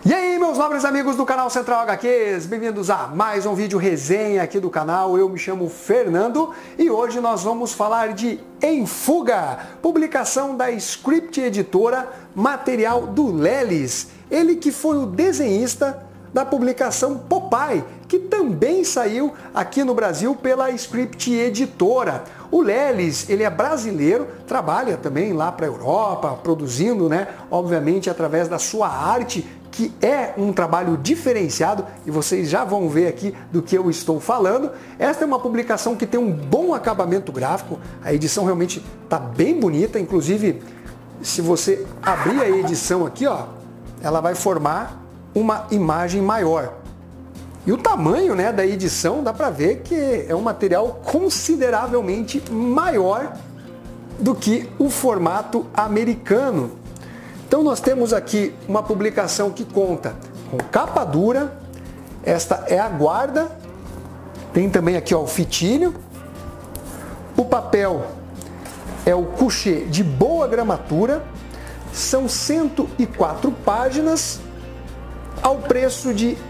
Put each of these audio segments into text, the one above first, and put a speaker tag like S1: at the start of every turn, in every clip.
S1: E aí, meus nobres amigos do canal Central HQs, bem-vindos a mais um vídeo resenha aqui do canal. Eu me chamo Fernando e hoje nós vamos falar de Em Fuga, publicação da Script Editora, material do Lelis, ele que foi o desenhista da publicação Popeye, que também saiu aqui no Brasil pela Script Editora. O Lelis, ele é brasileiro, trabalha também lá para a Europa, produzindo, obviamente através da sua arte, que é um trabalho diferenciado, e vocês já vão ver aqui do que eu estou falando. Esta é uma publicação que tem um bom acabamento gráfico, a edição realmente está bem bonita, inclusive se você abrir a edição aqui, ela vai formar uma imagem maior. E o tamanho da edição dá para ver que é um material consideravelmente maior do que o formato americano. Então nós temos aqui uma publicação que conta com capa dura, esta é a guarda, tem também aqui o fitilho, o papel é o couché de boa gramatura, são 104 páginas, ao preço de R$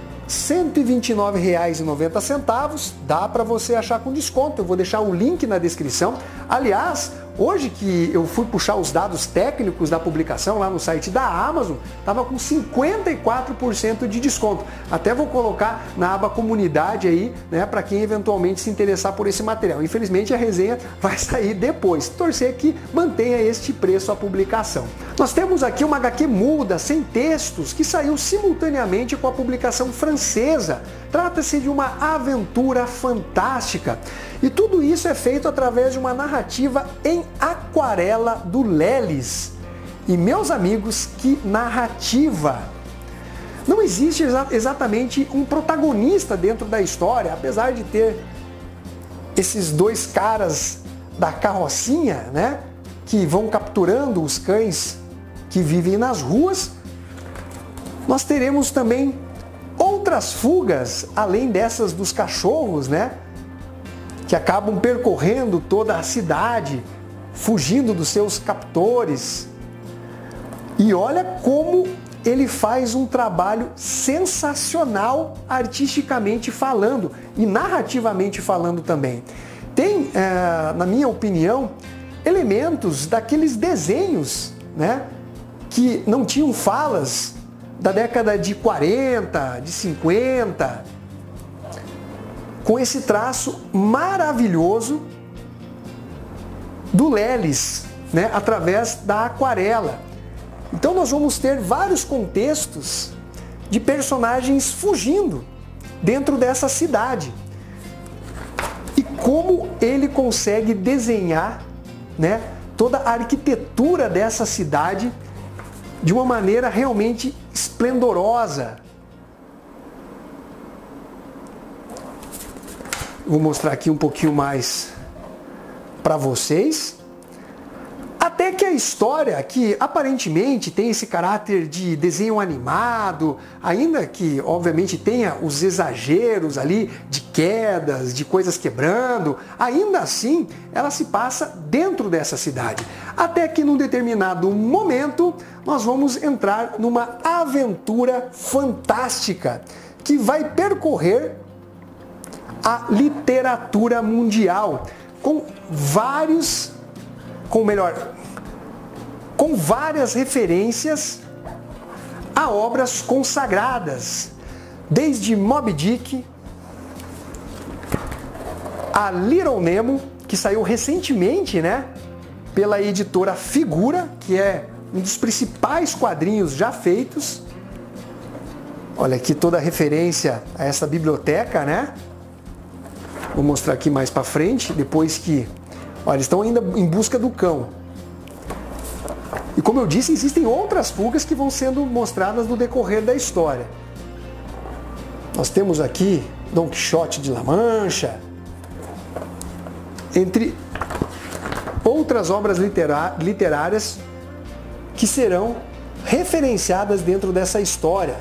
S1: 129,90, dá para você achar com desconto, eu vou deixar o link na descrição. Aliás, hoje que eu fui puxar os dados técnicos da publicação lá no site da Amazon, estava com 54% de desconto. Até vou colocar na aba comunidade aí, para quem eventualmente se interessar por esse material. Infelizmente a resenha vai sair depois. Torcer que mantenha este preço a publicação. Nós temos aqui uma HQ muda, sem textos, que saiu simultaneamente com a publicação francesa. Trata-se de uma aventura fantástica. E tudo isso é feito através de uma narrativa em aquarela do Lelis. E meus amigos, que narrativa! Não existe exatamente um protagonista dentro da história, apesar de ter esses dois caras da carrocinha, que vão capturando os cães que vivem nas ruas. Nós teremos também outras fugas, além dessas dos cachorros, que acabam percorrendo toda a cidade, fugindo dos seus captores. E olha como ele faz um trabalho sensacional artisticamente falando e narrativamente falando também. Tem, na minha opinião, elementos daqueles desenhos, que não tinham falas da década de 40, de 50, com esse traço maravilhoso do Lelis, através da aquarela. Então nós vamos ter vários contextos de personagens fugindo dentro dessa cidade. E como ele consegue desenhar, toda a arquitetura dessa cidade de uma maneira realmente esplendorosa. Vou mostrar aqui um pouquinho mais para vocês. Até que a história, que aparentemente tem esse caráter de desenho animado, ainda que obviamente tenha os exageros ali de quedas, de coisas quebrando, ainda assim ela se passa dentro dessa cidade. Até que num determinado momento nós vamos entrar numa aventura fantástica que vai percorrer a literatura mundial com várias referências a obras consagradas, desde Moby Dick a Little Nemo, que saiu recentemente, pela editora Figura, que é um dos principais quadrinhos já feitos. Olha aqui toda a referência a essa biblioteca, Vou mostrar aqui mais para frente, depois que... Olha, eles estão ainda em busca do cão. E como eu disse, existem outras fugas que vão sendo mostradas no decorrer da história. Nós temos aqui Don Quixote de La Mancha, entre outras obras literárias que serão referenciadas dentro dessa história.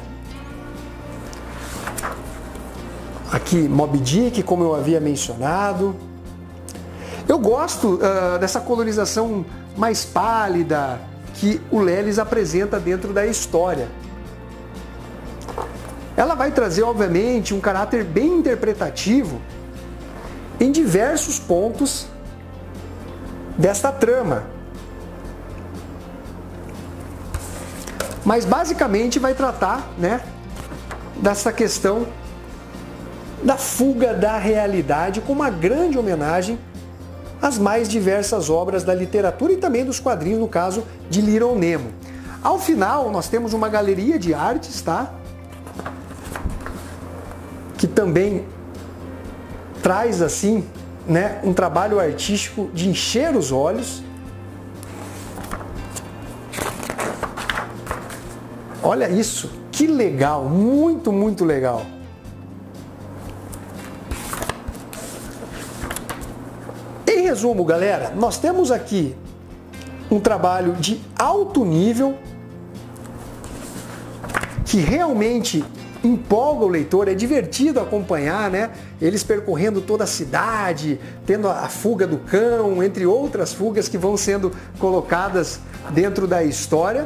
S1: Aqui Moby Dick, como eu havia mencionado. Eu gosto dessa colorização mais pálida que o Lelis apresenta dentro da história. ela vai trazer, obviamente, um caráter bem interpretativo em diversos pontos desta trama. Mas basicamente vai tratar, né, dessa questão da fuga da realidade, com uma grande homenagem às mais diversas obras da literatura e também dos quadrinhos, no caso de Little Nemo. Ao final, nós temos uma galeria de artes, tá? Que também traz, assim, né, um trabalho artístico de encher os olhos. Olha isso, que legal, muito, muito legal. Em resumo, galera, nós temos aqui um trabalho de alto nível que realmente empolga o leitor, é divertido acompanhar, né? Eles percorrendo toda a cidade, tendo a fuga do cão, entre outras fugas que vão sendo colocadas dentro da história.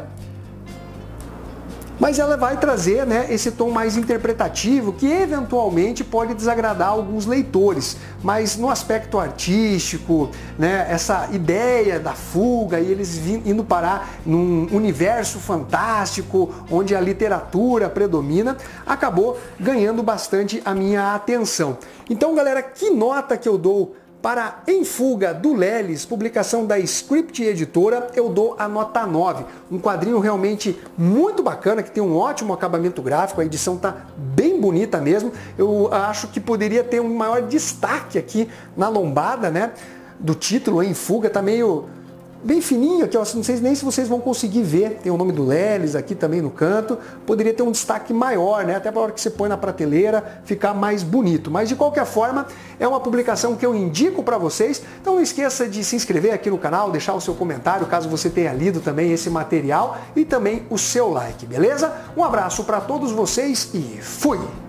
S1: Mas ela vai trazer, né, esse tom mais interpretativo que eventualmente pode desagradar alguns leitores, mas no aspecto artístico, né, essa ideia da fuga e eles indo parar num universo fantástico onde a literatura predomina, acabou ganhando bastante a minha atenção. Então, galera, que nota que eu dou para Em Fuga, do Lelis, publicação da Script Editora, eu dou a nota 9. Um quadrinho realmente muito bacana, que tem um ótimo acabamento gráfico, a edição tá bem bonita mesmo. Eu acho que poderia ter um maior destaque aqui na lombada, né, do título, Em Fuga, tá meio bem fininho aqui, ó, não sei nem se vocês vão conseguir ver, tem o nome do Lelis aqui também no canto, poderia ter um destaque maior, né, até para a hora que você põe na prateleira ficar mais bonito, mas de qualquer forma é uma publicação que eu indico para vocês, então não esqueça de se inscrever aqui no canal, deixar o seu comentário caso você tenha lido também esse material e também o seu like, beleza? Um abraço para todos vocês e fui!